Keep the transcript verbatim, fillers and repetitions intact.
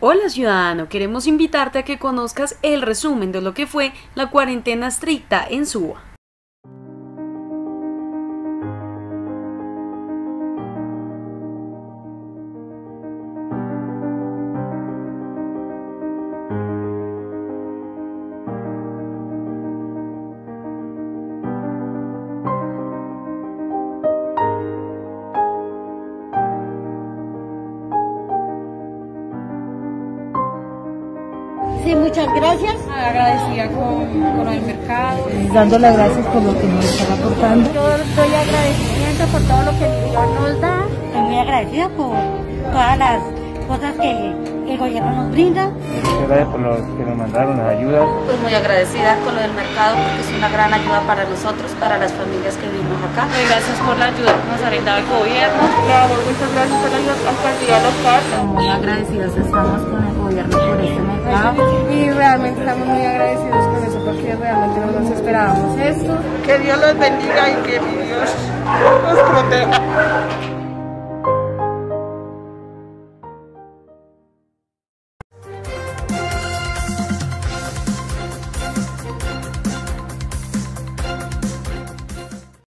Hola ciudadano, queremos invitarte a que conozcas el resumen de lo que fue la cuarentena estricta en Suba. Sí, muchas gracias. Agradecida con, con el mercado. Dando las gracias por lo que nos están aportando. Yo doy agradecimiento por todo lo que mi Dios nos da. Estoy muy agradecida por todas las cosas que el gobierno nos brinda. Muchas gracias por los que nos mandaron las ayudas. Pues muy agradecida con lo del mercado porque es una gran ayuda para nosotros, para las familias que vivimos acá. Muy gracias por la ayuda que nos ha brindado el gobierno. Muchas gracias por la alcaldía local. Muy agradecidos estamos con el gobierno por este mercado. Y realmente estamos muy agradecidos con eso porque realmente no nos esperábamos esto. Que Dios los bendiga y que mi Dios los proteja.